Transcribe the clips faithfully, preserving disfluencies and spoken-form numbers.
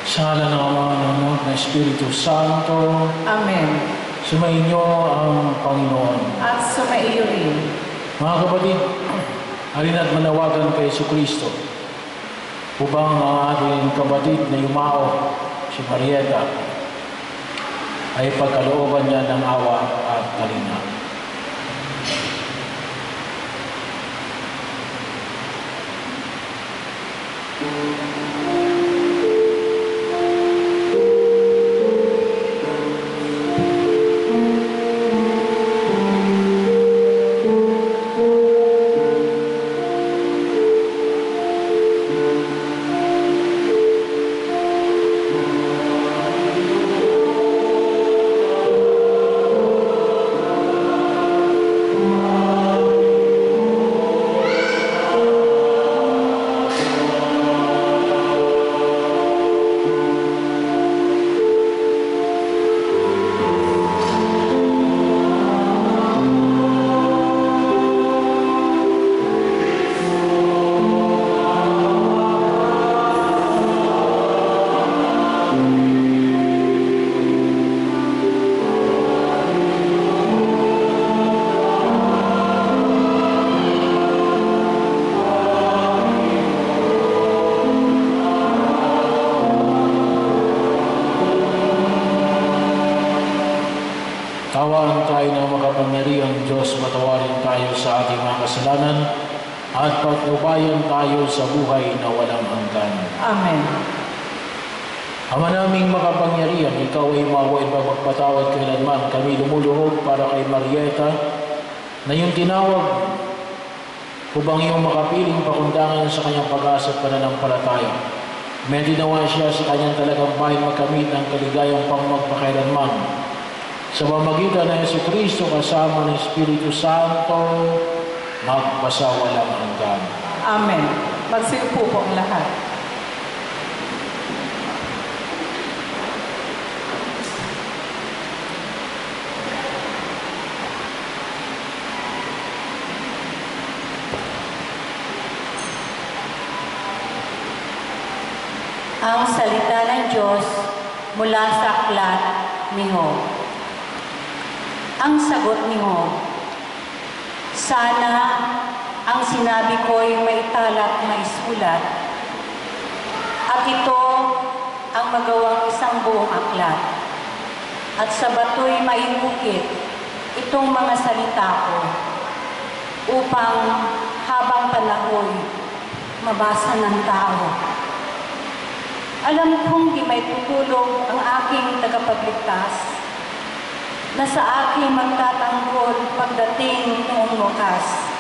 Sa ngalan ng Ama, ng Anak, ng Espiritu Santo. Amen. Sumainyo ang Panginoon. At sumaiyo rin. Mga kapatid, halin at manawagan kay Jesucristo upang ang ating kapatid na yumao, si Marieta, ay pagkalooban niya ng awa at kalinga. Tawaan tayo ng makapangyarihang Diyos, patawarin tayo sa ating mga kasalanan at patnubayan tayo sa buhay na walang hanggan. Amen. Ama naming makapangyarihan, ikaw ay maawain magpatawad kailanman. Kami lumuluhog para kay Marieta na yung tinawag upang iyong makapiling pakundangan sa kanyang pag-asa at pananampalataya. May dinawa siya sa kanyang talagang bahay makamit ng kaligayang pangmagpakailanman. Sa pamagitan ng Jesucristo kasama ng Espiritu Santo, magpasawalang hanggan. Amen. Magsiupo po ang lahat. Ang salita ng Diyos mula sa aklat ni Job. Ang sagot ni Job, sana ang sinabi ko'y maitalat na isulat, at ito ang magawang isang buong aklat, at sa bato'y maiukit itong mga salita ko, upang habang panahon mabasa ng tao. Alam kong di may tutulong ang aking tagapagligtas, na sa aking magtatanggol pagdating noong wakas.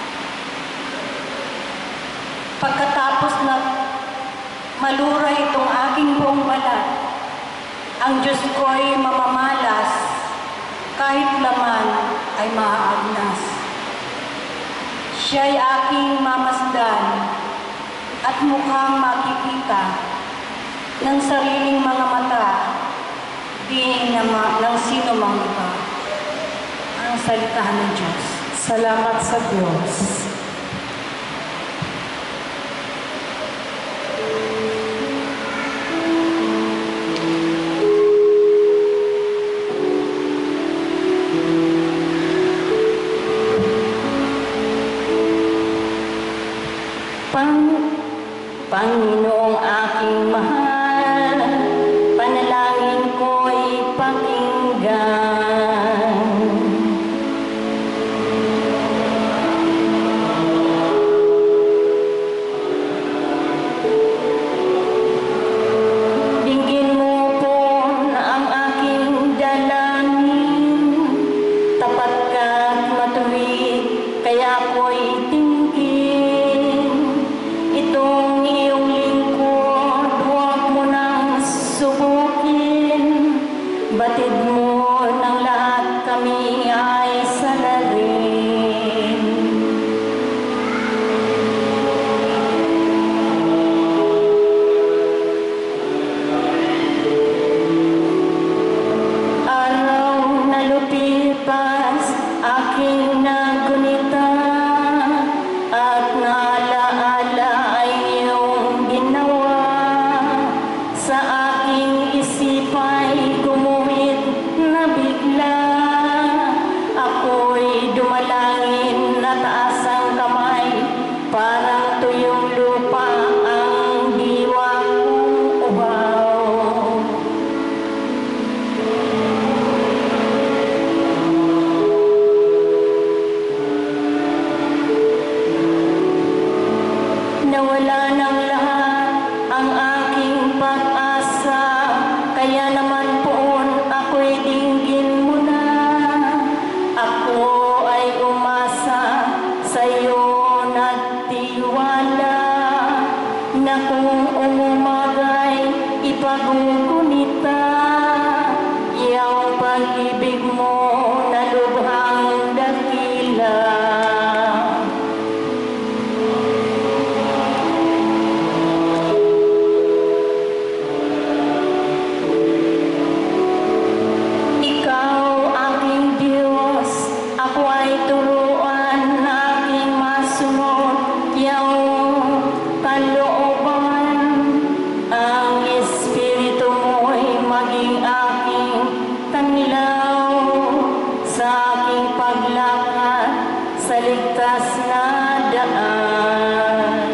Pagkatapos na maluray itong aking buong balat, ang Diyos ko'y mamamalas, kahit laman ay maaagnas. Siya'y aking mamasdan at mukhang makikita ng sariling mga mata, di naman ng sino mang iba. Ang salita ng Diyos. Salamat sa Diyos. Pang Panginoong aking mahal, panalangin ko'y pakinggan. Dinggin mo po ang aking dalangin, tapat ka't matuwid, kaya ako'y tingin. Itong iyong lingkod, huwag mong umumagay, ipagkukunita, iyang pag-ibig mo na lubhang dakila. Ikaw aking Diyos, ako ay turuan na aking masunod, iyang kalooban. Ang Espiritu mo'y maging aking tanlaw sa aking paglakad sa ligtas na daan.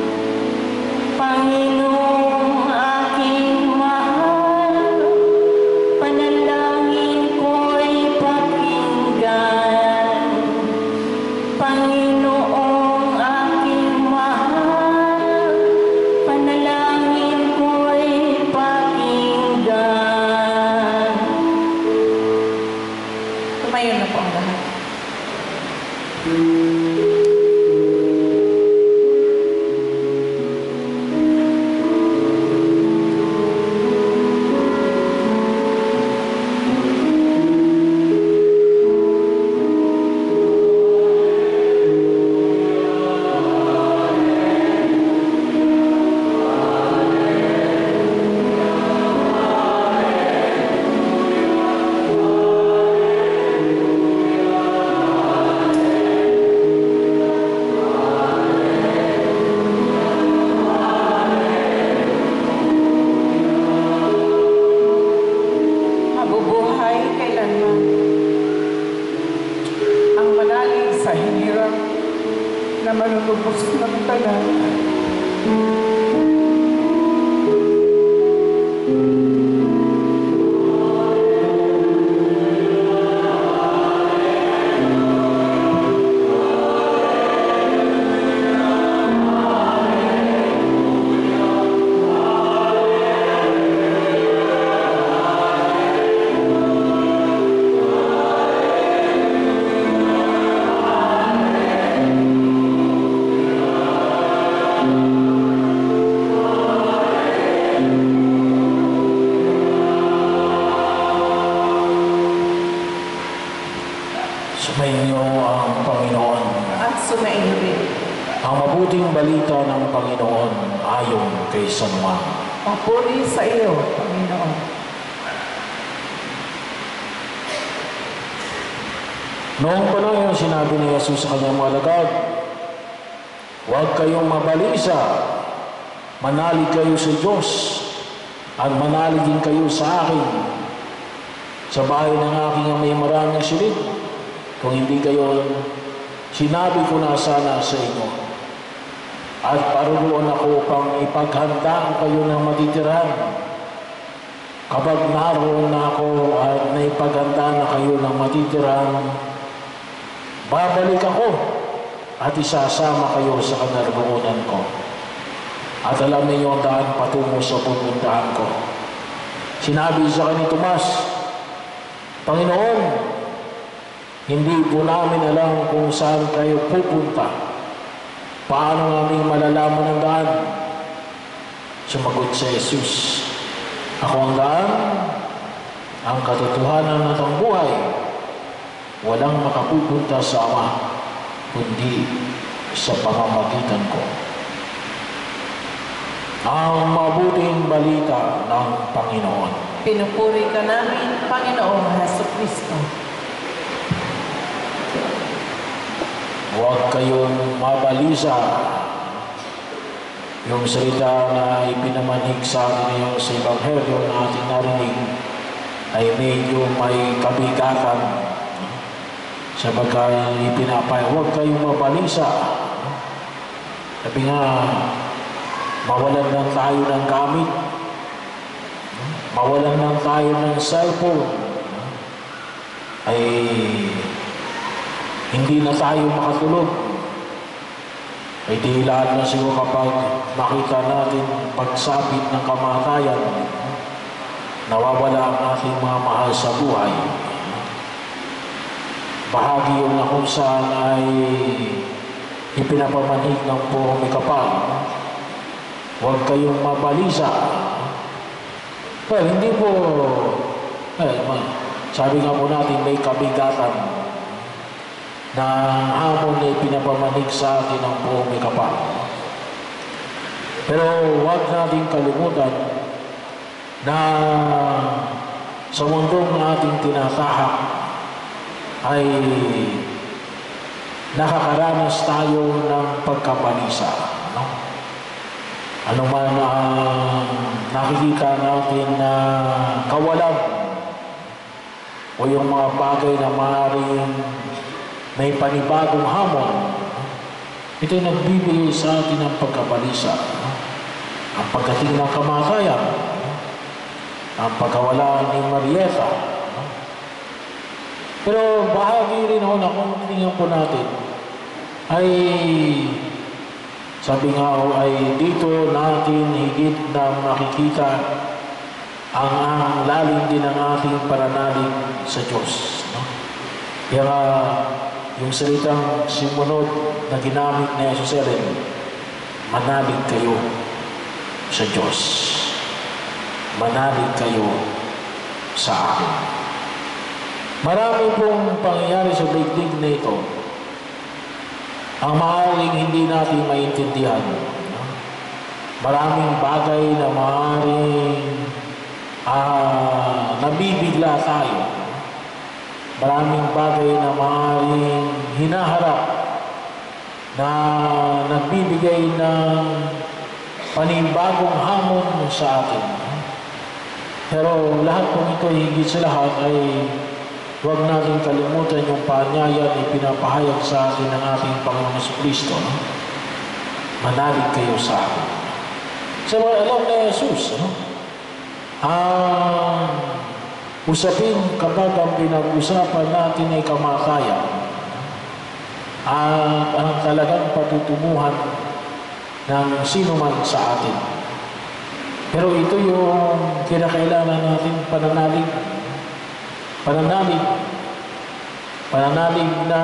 Panginoong aking mahal, panalangin ko'y pakinggan. Panginoong aking mahal, panalangin ko'y pakinggan. Tumayo na po ang lahat. Mabubuhay kailanman. Ang manalig sa hinirang na manunubos ng tanan. Sumainyo ang Panginoon. At sumainyo rin. Ang mabuting balita ng Panginoon ayon kay San Juan. Papuri sa iyo, Panginoon. Noong panahon sinabi ni Jesus sa kanyang mga alagad, huwag kayong mabalisa, manalig kayo sa Diyos, at manalig din kayo sa akin. Sa bahay ng aking may maraming silid, kung hindi kayo, sinabi ko na sana sa inyo. At paruroon ako pang ipaghandaan kayo ng matitirahan. Kapag naroon na ako at naipaghandaan na kayo ng matitirahan, babalik ako at isasama kayo sa kanaroonan ko. At alam ninyo ang daan patungo sa pupuntahan ko. Sinabi sa kanya ni Tomas, Panginoon, hindi po namin alam kung saan kayo pupunta. Paano namin malalaman ang daan? Sumagot si Jesus, ako ang daan, ang katotohanan at ang buhay. Walang makapupunta sa Ama, kundi sa pamamagitan ko. Ang mabuting balita ng Panginoon. Pinupuri ka namin, Panginoong Jesucristo. Huwag kayong mabalisa. Yung salita na ipinamanig sa atin ngayon sa Ebanghelyo na ating narinig ay medyo may kabigatan. Sapagkat ipinapay, huwag kayong mabalisa. Sabi nga, mawalan lang tayo ng gamit. Mawalan lang tayo ng cellphone. Ay hindi na tayo makatulog. Ay di lahat na siguro kapag makita natin pagsapit ng kamatayan, nawawala ang ating mga mahal sa buhay. Bahagi yun na kung saan ay ipinapamanig ng puro may kapal. huwag kayong mabalisa. Well, hindi po, eh, sabi nga po natin may kabigatan na hamon na pinapamanig sa atin ng buong may kapal. Pero huwag natin kalimutan na sa mundong ating tinatahak ay nakakaranas tayo ng pagkabalisa. No? Ano man ang nakikita natin na kawalan o yung mga bagay na maaaring may panibagong hamon, ito'y nagbibigay sa atin ng pagkabalisa. No? Ang pagdating ng kamatayan, no? Ang pagkawala ni Marieta. No? Pero bahagi rin ako na kung tingnan po natin, ay sabi nga ho, ay dito natin higit na makikita ang, ang lalim din ng ating pananalig sa Diyos. No? Kaya nga, yung salitang simunod na ginamit ni Jesus rin, manalig kayo sa Diyos. Manalig kayo sa akin. Marami pong pangyayari sa daigdig na ito ang maaaring hindi natin maintindihan. Maraming bagay na maaaring uh, nabibigla tayo. Maraming bagay na maaaring hinaharap na nagbibigay ng panibagong hamon sa atin. Pero lahat po ito, higit sa lahat, ay huwag natin kalimutan yung paanyaya na ipinapahayag sa atin ng ating Panginoong Jesucristo. No? Manalig kayo sa akin. Sa mga alam na Jesus, no? ang usapin kapag ang pinag-usapan natin ay kamatayan, at ang talagang patutunguhan ng sino man sa atin. Pero ito yung kinakailangan natin pananalig. Pananalig. Pananalig na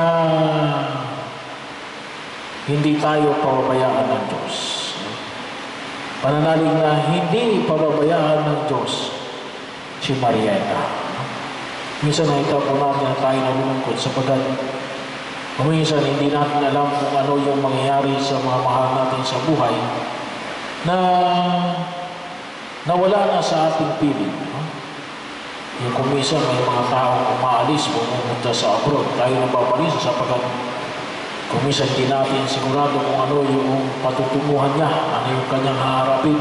hindi tayo pababayaan ng Diyos. Pananalig na hindi pababayaan ng Diyos si Marieta. Minsan nakita po natin na tayo nalulungkot sapagkat minsan hindi natin alam kung ano yung mangyayari sa mga mahal natin sa buhay na nawala na sa ating piling. Yung kumisa may mga taong umaalis, pumunta sa abroad, tayo nababalisa sapagkat kumisa hindi natin sigurado kung ano yung patutunguhan niya, ano yung kanyang haharapin.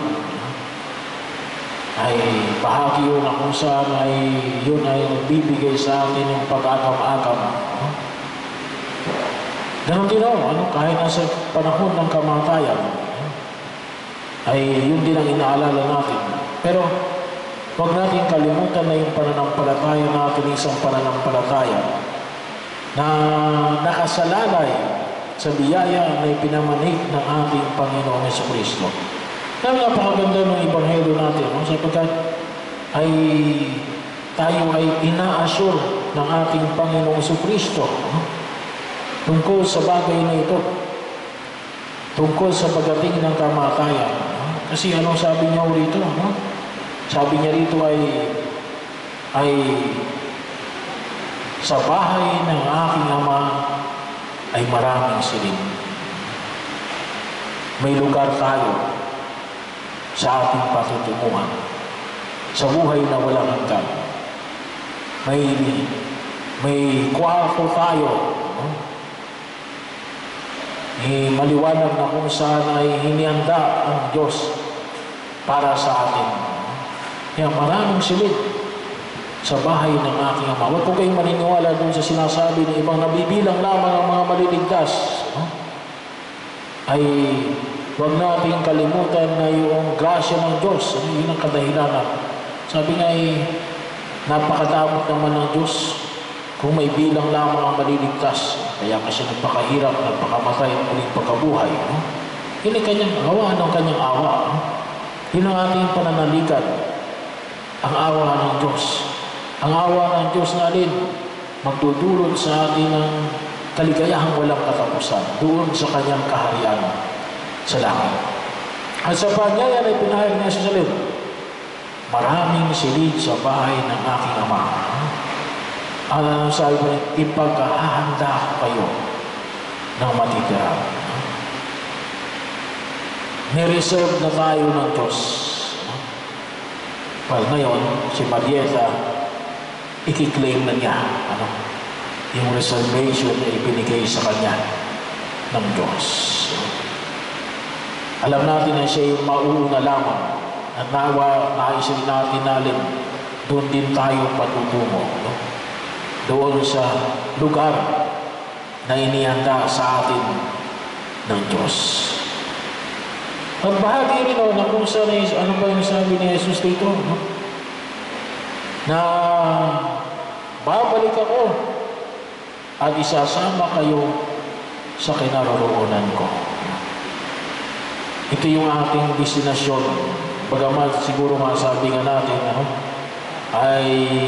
Ay bahagi yun na kung saan ay yun ay nagbibigay sa atin yung pag-agam-agam. Ganon din ako, ano, kahit nasa panahon ng kamatayan, ay yun din ang inaalala natin. Pero huwag natin kalimutan na yung pananampalataya natin, isang pananampalataya na nakasalalay sa biyaya na ipinamanig ng ating Panginoong Jesucristo. Kaya napakaganda ng Ebanghelyo natin, no? Sapagkat ay tayo ay ina-assure ng ating Panginoong Jesucristo, no? Tungkol sa bagay na ito, tungkol sa pagdating ng kamatayan. No? Kasi anong sabi niya rito? No? Sabi niya rito ay ay sa bahay ng aking Ama ay maraming silid. May lugar tayo sa ating patutunguhan, sa buhay na walang hanggan. May may kwarto tayo, no? Eh, maliwanag na kung saan ay hinihanda ang Diyos para sa atin. Kaya maraming silid sa bahay ng aking Ama. Huwag po kayong maniniwala dun sa sinasabi ng ibang nabibilang lamang ang mga maliligtas. No? Ay huwag natin kalimutan na yung grasya ng Diyos. Ano yun ang kadahilanan? Sabi nga ay napakadamot naman ng Diyos kung may bilang lamang ang maliligtas. Kaya kasi nagpakahirap, nagpakamatay ang muling pagkabuhay. No? Yun ay kanyang awa ng kanyang awa. No? Yun ang ating pananaligan. Ang awa ng Diyos. Ang awa ng Diyos na rin magdudulot sa atin ng kaligayahang walang katapusan doon sa kanyang kaharian sa langit. At sa paanyaya na ipinahayag niya sa salib, maraming silid sa bahay ng aking ama. At ang sabi niya, ipagkahahanda ko kayo ng matitira. Nireserve na tayo ng Diyos. Well, ngayon, si Marieta, ikiklaim na niya ano, yung reservation na ibinigay sa kanya ng Diyos. Alam natin na siya yung mauuna lamang at nawa, naisin natin natin, doon din tayo patutungo. No? Doon sa lugar na inihanda sa atin ng Diyos. At bahagi rin o, na kung saan is, ano ba yung sabi ni Jesus dito? No? Na babalik ako at isasama kayo sa kinaroroonan ko. Ito yung ating destinasyon. Bagamat siguro masabi nga natin, ano, ay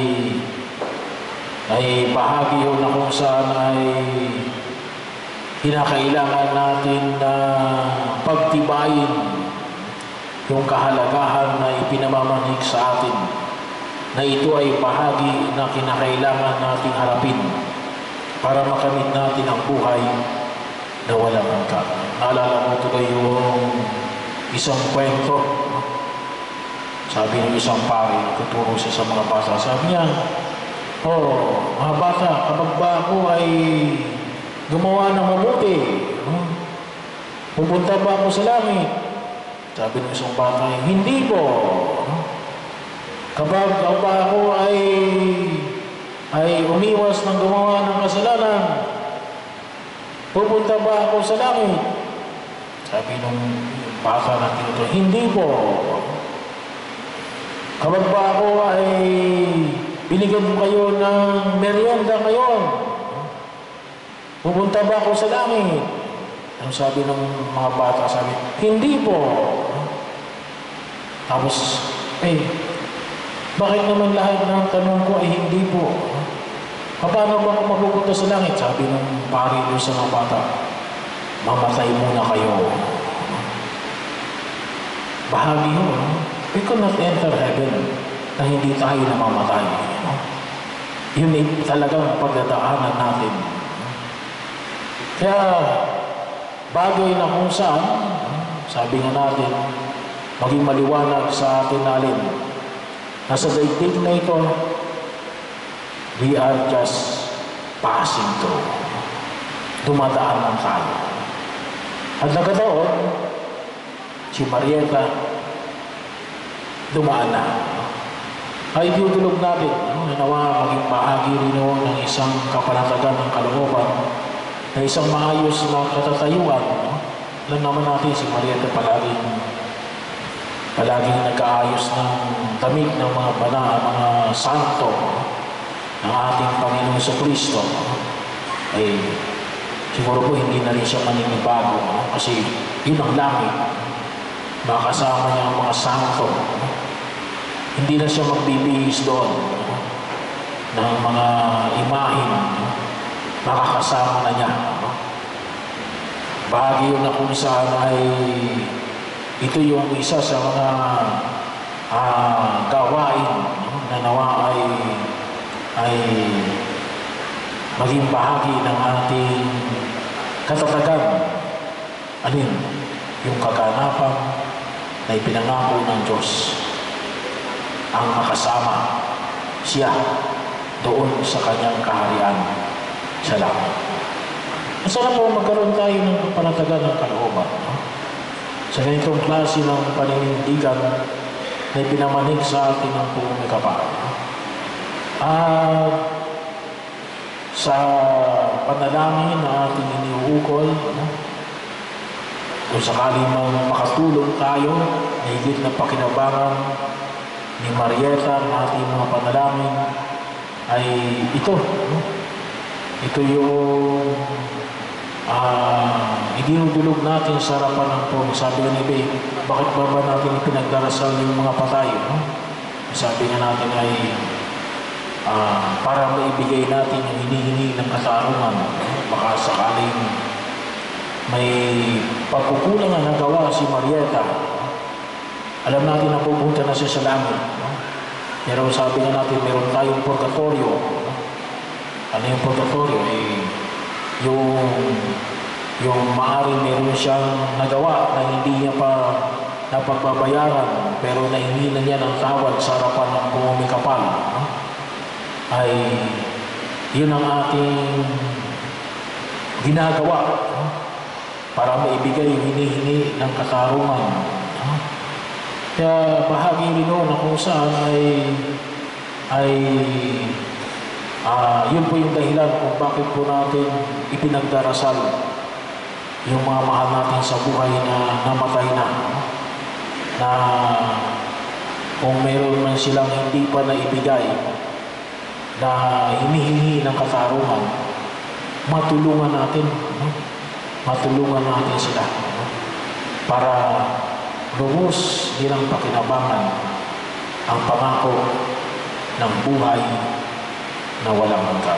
ay bahagi yun na kung saan ay kinakailangan natin na pagtibayin yung kahalagahan na ipinamamanig sa atin, na ito ay bahagi na kinakailangan nating harapin para makamit natin ang buhay na walang hanggan. Naalala mo ito ba yung isang kwento? Sabi ng isang pari, nagtuturo siya sa mga bata. Sabi niya, oh, mga bata, kapag ba ako ay gumawa ng mabuti, hmm? pupunta ba ako sa langit? Sabi ng isang bata, hindi po. Hmm? Kapag ba ako ay ay umiwas ng gumawa ng kasalanan, pupunta ba ako sa langit? Sabi ng bata na tinuto, hindi po. Kapag ba ako ay binigyan ko kayo ng merienda ngayon, pupunta ba ako sa langit? Ang sabi ng mga bata, sabi, hindi po. Tapos, eh, bakit naman lahat ng tanong ko ay hindi po? Paano ba ako mapupunta sa langit? Sabi ng pari doon sa mga bata, mamatay muna kayo. Bahagi yun. We could not enter heaven na hindi tayo namamatay. Yun ay talagang pagdadaanan natin. Kaya, bagay na kung saan, sabi nga natin, maging maliwanag sa atin natin, na sa daigdig na ito, we are just passing through. Dumadaan lang tayo. At nagkataon, si Marieta, dumaan na. Ay diudulog natin, ano, nawa maging bahagi rin noon ng isang kapanatagan ng kalooban, na isang maayos na katatayuan. No? Alam naman natin si Marieta palaging palaging nag-aayos ng damit ng mga bana, mga santo ng ating Panginoon sa Kristo. Ay siguro po hindi na rin siya maninibago, no? Kasi yun ang langit. Makasama niya ang mga santo. No? Hindi na siya magbibihis doon, no? ng mga imahin. No? Makakasama na niya. No? Bahagi yun na kung saan ay ito yung isa sa mga uh, gawain, no? na nawa ay ay maging bahagi ng ating katatagan. Alin? Yung kaganapan na ipinangako ng Diyos ang makasama siya doon sa kanyang kaharian sa langit. Masarap po magkaroon tayo ng panatagan ng kalooban. No? Sa ganitong klase ng paninindigan na ipinamanig sa atin ng buong kapal. At sa panalangin na ating iniuukol, no? kung sakali mang makatulong tayo na higit na pakinabangan ni Marieta ng ating mga panalangin, ay ito. No? Ito yung uh, idinudulog natin sa harapan ng Panginoon. Sabi nga ni Bey, bakit ba ba natin ipinagdarasal yung mga patay? No? Sabi nga natin ay uh, para maibigay natin yung hinihingi ng katarungan. Baka sakaling may pagkukulang na nagawa si Marieta Alam natin na pupunta na siya sa langit. No? Pero sabi nga natin, meron tayong purgatorio. No? Ano yung purgatorio? Eh, yung, yung maaaring meron siyang nagawa na hindi niya pa napagbabayaran, pero nahingi na niya ng tawad sa harapan ng buong may kapal. No? Ay, yun ang ating ginagawa. No? Para maibigay yung hinihingi ng katarungan. No? Kaya bahagi rin noon na kung saan ay ay uh, yun po yung dahilan kung bakit po natin ipinagdarasal yung mga mahal natin sa buhay na namatay na. Na kung meron man silang hindi pa naibigay na hinihingi ng katarungan, matulungan natin. No? Matulungan natin sila. No? Para lubos nilang pakinabangan ang pangako ng buhay na walang hanggan.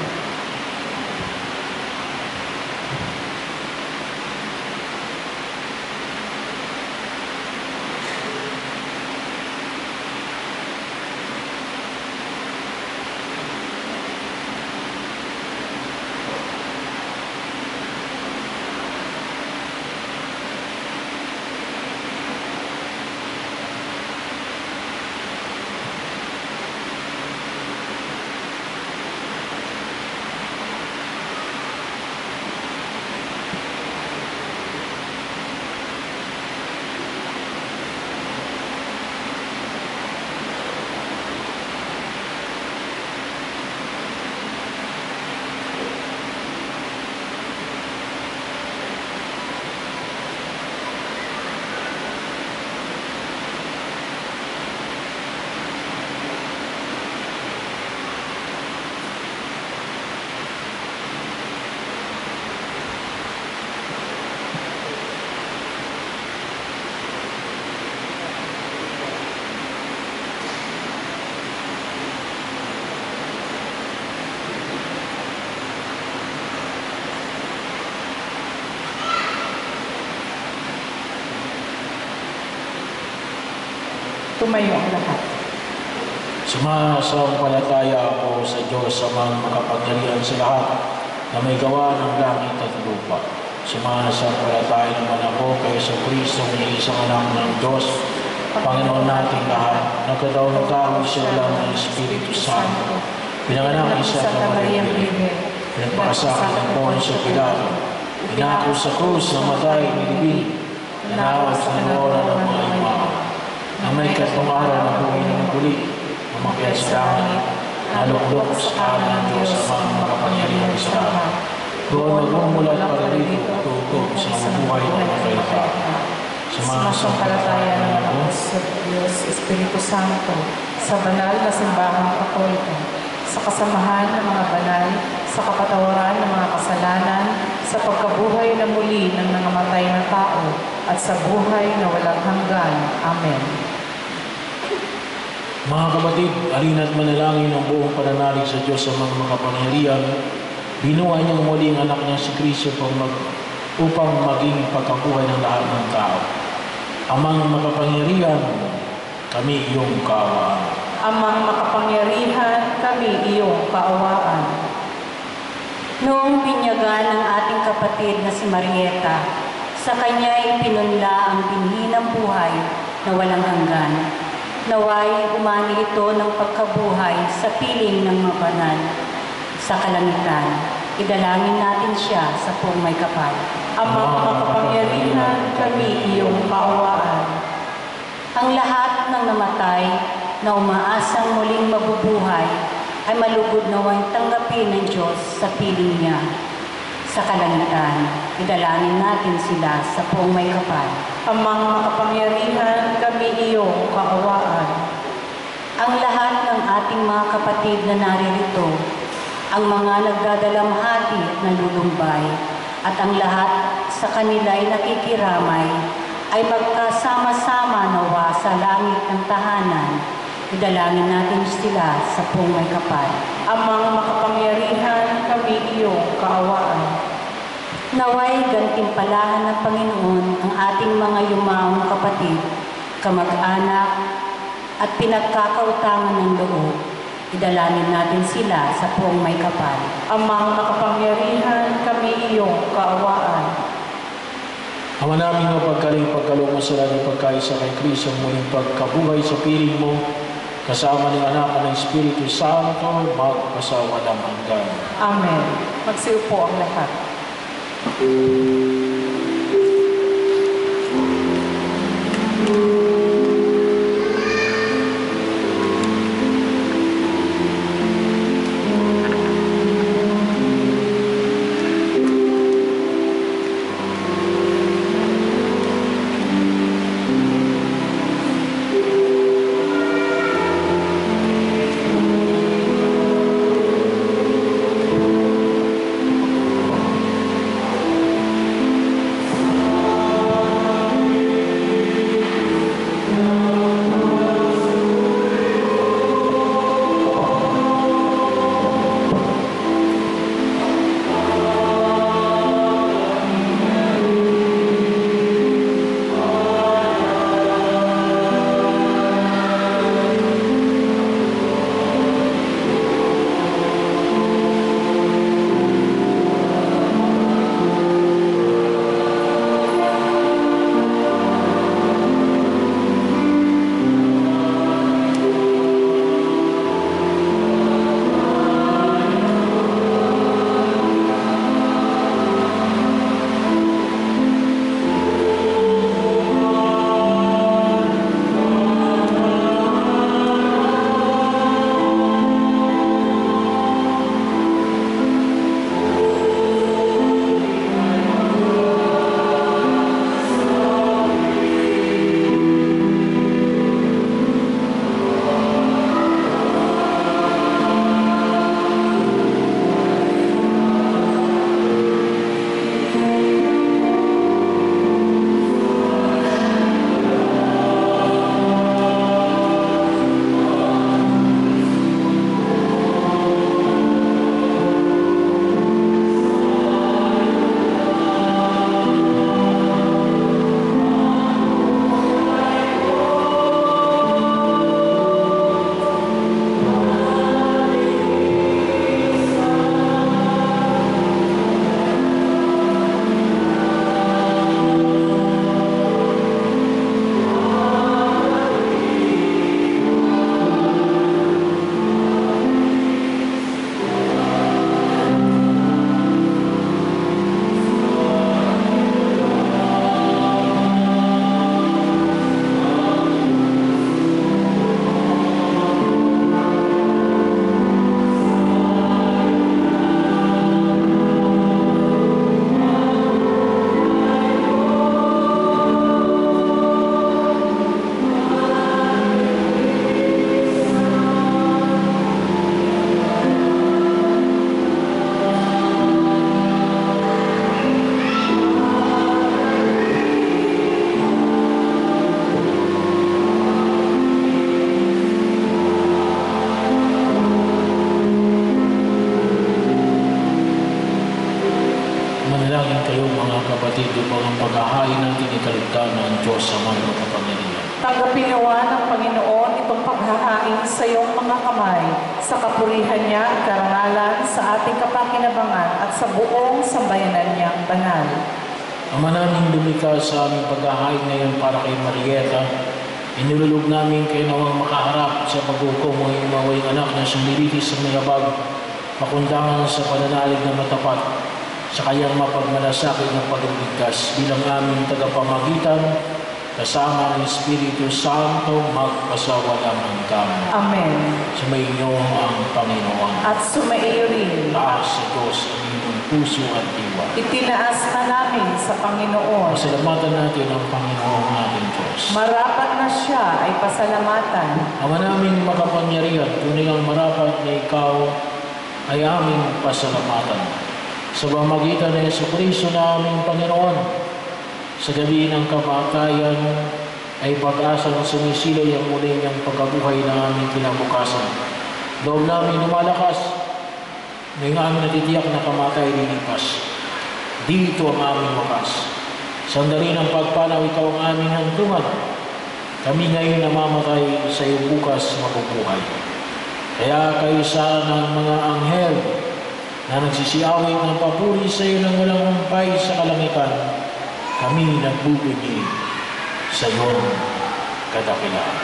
Tumayo ang lahat. Sumasampalataya ako sa Diyos sa mga makapangyarihan sa lahat na may gawa ng langit at lupa. Sumasampalataya naman ako kay Yesu Kristo ng isang anak ng Diyos, Panginoon nating lahat, nagkadaw ng tao siya lang ng Espiritu Santo, pinanganak isa sa Maria Virgen, pinagpakasakit ng Poncio Pilato, pinako sa krus na matay ni Libing, nanawag sa nora ng mga imaw, na may katong araw na buhay ng muli, umakyat sa langit, naluklok sa kanan ng Diyos sa mga makapangyarihan sa lahat. Doon magmumulat para rito at tutok sa mabuhay ng mga kailata. Sumasampalataya ng ako sa Diyos, Espiritu Santo, sa banal na simbahang Katolika, sa kasamahan ng mga banal, sa kapatawaran ng mga kasalanan, sa pagkabuhay na muli ng nangamatay na tao, at sa buhay na walang hanggan. Amen. Mga kapatid, alina't manalangin ang buong pananalig sa Diyos sa mga makapangyarihan. Binuhay niyang muli ang anak niya si Kristo mag, upang maging pagkabuhay ng lahat ng tao. Amang makapangyarihan, kami iyong kaawaan. Amang makapangyarihan, kami iyong kaawaan. Noong binyagan ng ating kapatid na si Marieta, sa kanya'y pinunla ang binhi ng buhay na walang hanggan. Naway umani ito ng pagkabuhay sa piling ng mga banal sa kalangitan. Idalangin natin siya sa buong may kapal. Amang makapangyarihan, kami iyong kaawaan. Ang lahat ng namatay na umaasang muling mabubuhay ay malugod naway tanggapin ng Diyos sa piling niya sa kalangitan. Idalangin natin sila sa buong may kapal. Amang makapangyarihan, kami iyong kaawaan. Ang lahat ng ating mga kapatid na naririto, ang mga nagdadalamhati at nalulumbay, at ang lahat sa kanila'y nakikiramay, ay magkasama-sama nawa sa langit ng tahanan. Idalangin natin sila sa buong may kapal. Amang makapangyarihan, kami iyong kaawaan. Naway gantimpalahan ng Panginoon ang ating mga yumaong kapatid kamag-anak, at pinagkakautangan ng loob. Idalangin natin sila sa puong may kapal. Amang makapangyarihan, kami iyong kaawaan. Ama namin mapagkaling pagkaloob mo sila ng pagkaisa kay Kristo, muling pagkabuhay sa piling mo, kasama ng anak ng Espiritu Santo, magpasawalang hanggan. Amen. Magsiupo ang lahat. kapatid, upang ang paghahain natin ikaligtan ng Diyos sa mga makapangyarihan. Tanggapin nawa ng Panginoon itong paghahain sa iyong mga kamay, sa kapurihan niya at karangalan, sa ating kapakinabangan at sa buong sambayanan niyang banal. Ama naming lumikha sa aming paghahain ngayon para kay Marieta, inululog namin kayo nawang makaharap sa paghukom mo yung mawayang anak na sumilitis sa mayabag, makundangan sa pananalig na matapat, sa kanyang mapagmalasakit ng pagligtas bilang aming tagapamagitan, kasama ng Espiritu Santo, magpasawalang hanggan. Amen. Sumainyo ang Panginoon. At sumaiyo rin. Taas sa Diyos ang inyong puso at diwa. Itinaas na namin sa Panginoon. Pasalamatan natin ang Panginoon ating Diyos. Marapat na siya ay pasalamatan. Ama naming makapangyarihan, tunay ang marapat na ikaw ay aming pasalamatan. Sa pamamagitan ng Jesucristo na aming Panginoon, sa gabi ng kamatayan ay pag-asa ng sumisilay ang muli niyang pagkabuhay na aming kinabukasan. Loob namin lumalakas, ngayong aming natitiyak na kamatay lilipas. Dito ang aming wakas. Sandali ng pagpanaw, ikaw ang aming hantungan. kami ngayon namamatay, sa iyo bukas mabubuhay. Kaya kaysa ng mga anghel na nagsisiawit ng papuri sa iyo ng walang humpay sa kalangitan, kami nagbubunyi sa iyong kadakilaan.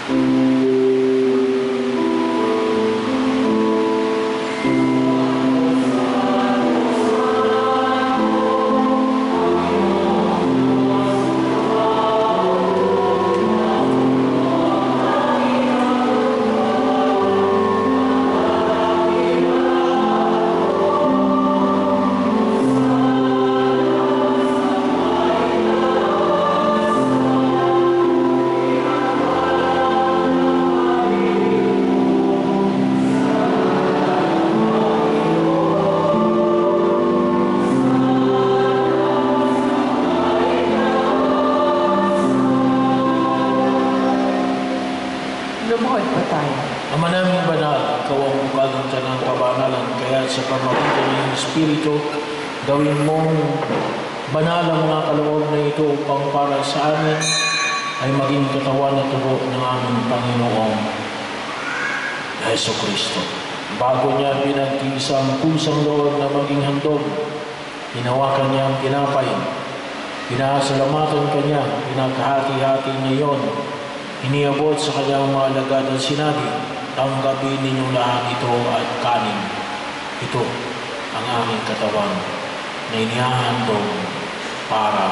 Lumuhod pa tayo. Ama namin banal, ikaw ang bukal ng tanang kabanalan, kaya sa pamamagitan ng iyong Espiritu, gawin mong banal ang mga kaloob na ito upang para sa amin ay maging katawan at tubo ng aming Panginoong Yesu Kristo. Bago niya pinagtiisa ang pusang loob na maging handog, hinawakan niya ang tinapay, pinasalamatan kanya, pinagkahati-hati niya yun, iniabot sa kanyang mga alagad at sinabi, tanggapin ninyong lahat ito at kanin. Ito ang aming katawan na inihahandog para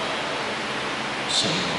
sa iyo.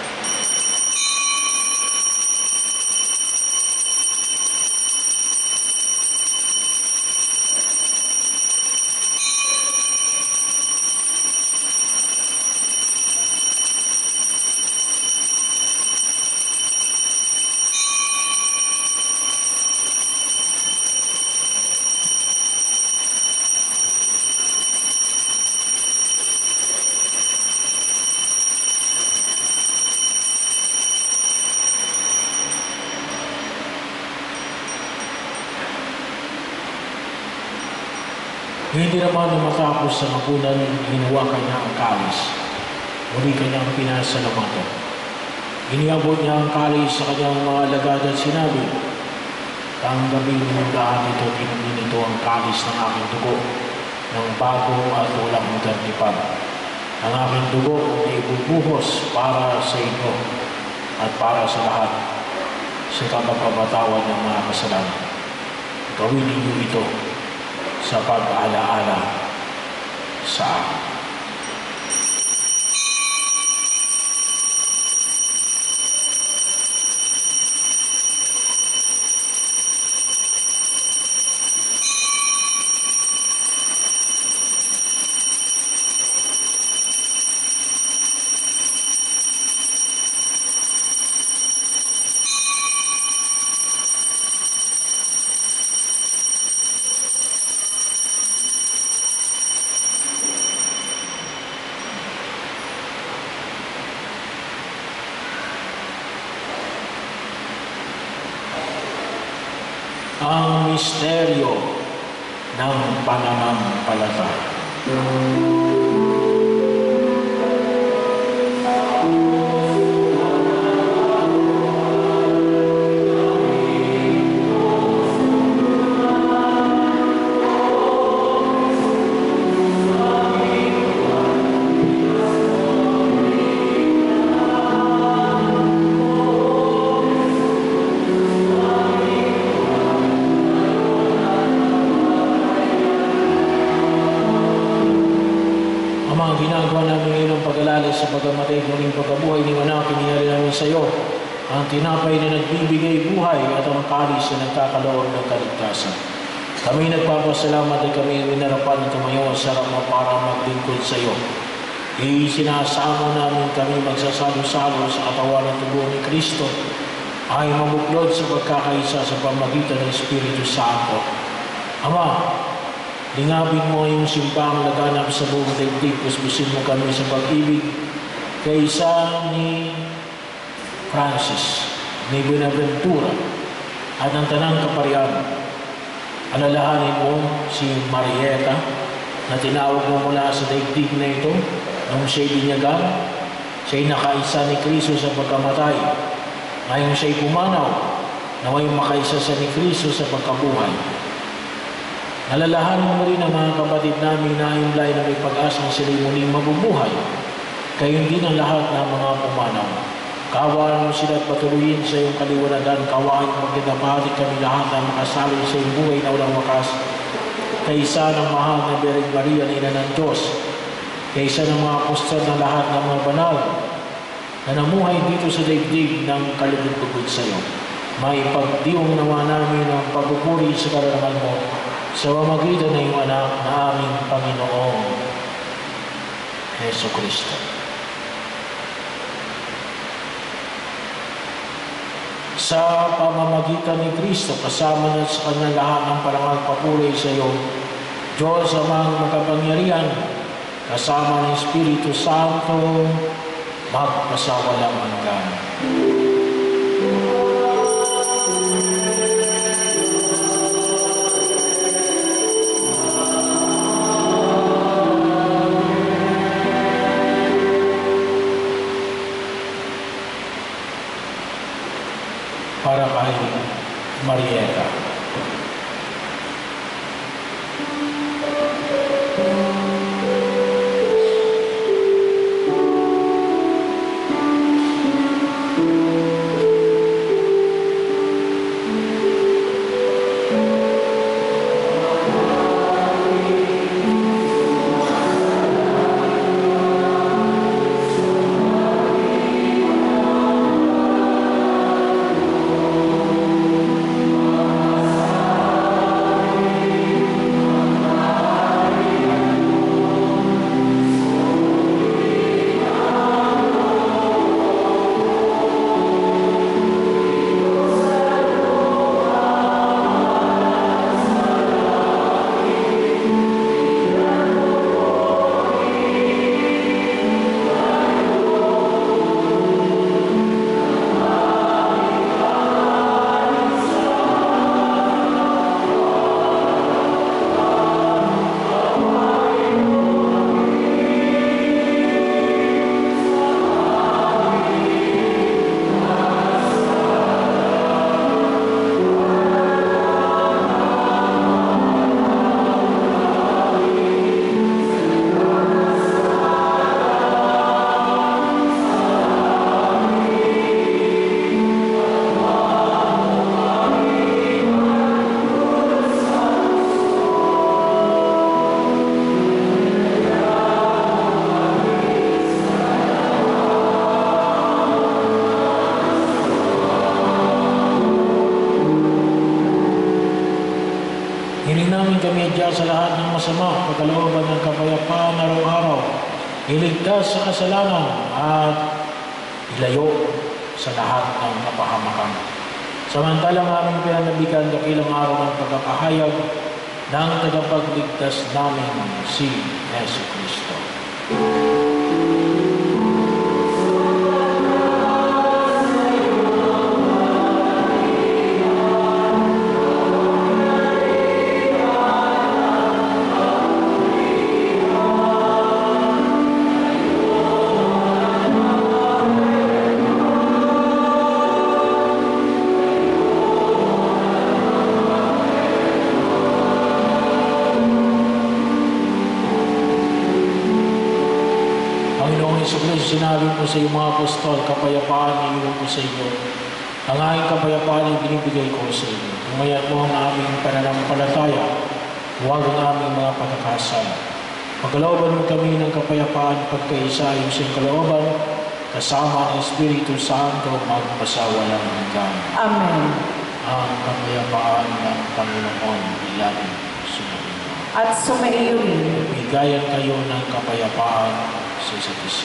Hindi naman na matapos sa mapunan, hinawakan niya ang kalis. Muli kanyang pinasalamatan. Iniabot niya ang kalis sa kanyang mga alagad at sinabi, tanggapin niyo lahat ito, inumin ito ang kalis ng aking dugo, ng bago at walang magantipad. Ang aking dugo ay ibubuhos para sa inyo at para sa lahat sa kapagpapatawad ng mga kasalanan. Gawin ninyo ito sa pag-alaala sa akin. Ang misteryo ng pananampalataya. Ginagawa namin ngayon ang pag-alala sa pagkamatay at muling pagkabuhay ni Anak, inihari namin sa iyo ang tinapay na nagbibigay buhay at ang kalis na nagkakaloob ng kaligtasan. Kami nagpapasalamat at kami minarapan at tumayo sa harap mo para maglingkod sa iyo. Isinasama namin kami magsasalo-salo sa katawan at tubo ni Kristo ay mabuklod sa pagkakaisa sa pamagitan ng Espiritu Santo. Ama, lingapin mo yung simpang laganap sa buong daigdig, puspusin mo kami sa pag-ibig kaysa ni Francis, ni Buenaventura, at ang tanang kaparian. Alalahanin mo si Marieta na tinawag mo mula sa daigdig na ito nung siya'y binyagan, siya'y nakaisa ni Kristo sa pagkamatay Ngayong siya'y pumanaw, naway makaisa sa ni Kristo sa pagkabuhay. Nalalahanin mo rin ang mga kapatid namin na imlay na may pag-asang sila'y muling mabubuhay. Kayon din ang lahat ng mga pumanaw. Kawaan mo sila at patuloyin sa iyong kaliwanagan. Kawaan mo magkitapahalik kami lahat na makasalo sa iyong buhay na walang wakas. Kaysa ng mahal na Birheng Maria na Ina ng Diyos. Kaysa ng mga apostol na lahat ng mga banal na namuhay dito sa daigdig ng kalugod-lugod sa iyo. Maipagdiwang nawa namin ang pagpupuri sa karangal mo sa pamamagitan ng iyong anak na aming Panginoong Heso Kristo. Sa pamamagitan ni Kristo, kasama na sa kanya lahat ng parangal papuri sa iyo, Diyos amang makapangyarihan, kasama ng Espiritu Santo, magpasawalang hanggan. Para kay Marieta. Hiling namin kami adya sa lahat ng masama, pagkalooban ng kapayapaan araw-araw, iligtas sa kasalanan at ilayo sa lahat ng kapahamakan. Samantalang aming pinanabigan dakilang araw ng pagkakahayag ng tagapagligtas namin si Yesu Kristo. Sinabi mo sa iyong mga apostol, kapayapaan iyon ko sa inyo. Ang aking kapayapaan ay binibigay ko sa inyo. Umayat mo ang aming pananampalataya, huwag ang aming mga pagkakasala. Pagkalooban mo kami ng kapayapaan pagkaisa ayon sa iyong kalooban, kasama ng Espiritu Santo magpasawalang hanggan. Amen. Ang kapayapaan ng Panginoon ilagay sumainyo. At sumaiyo rin. Bigayan kayo ng kapayapaan sa isa't isa.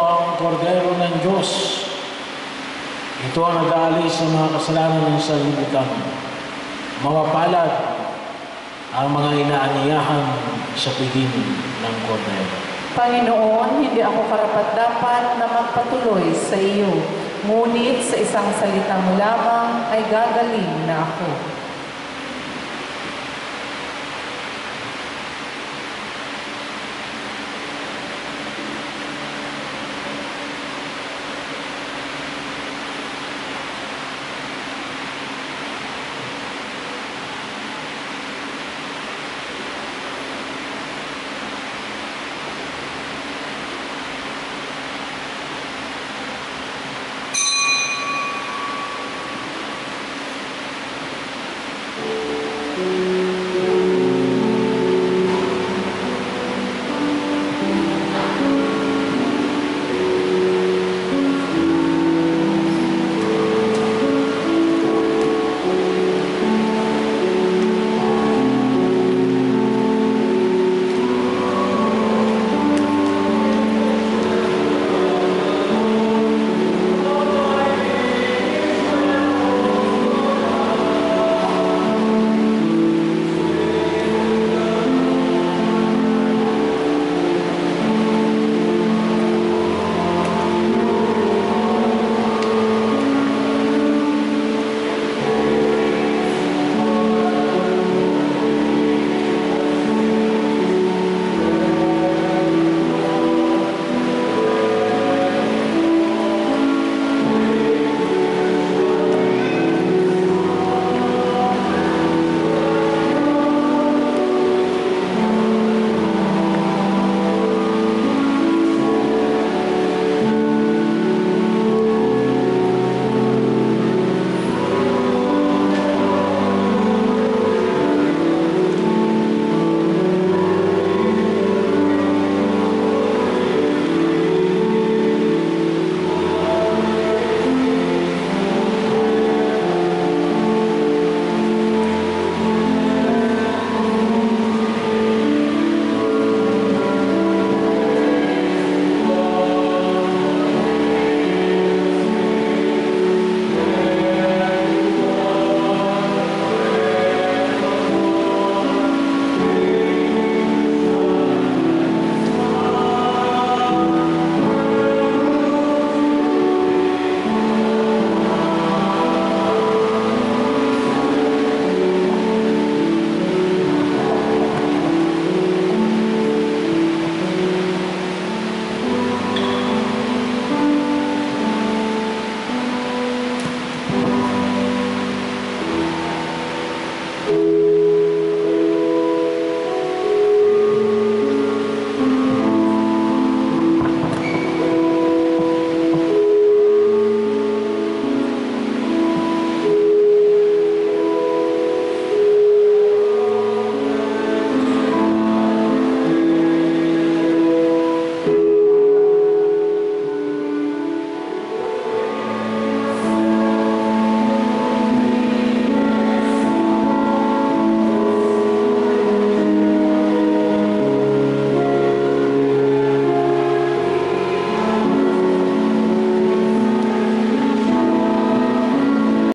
ang kordero ng Diyos. Ito ang nag-aalis sa mga kasalanan ng sanlibutan. Mapapalad ang mga inaaniyahan sa piging ng kordero. Panginoon, hindi ako karapat-dapat na magpatuloy sa iyo, ngunit sa isang salita mo lamang ay gagaling na ako.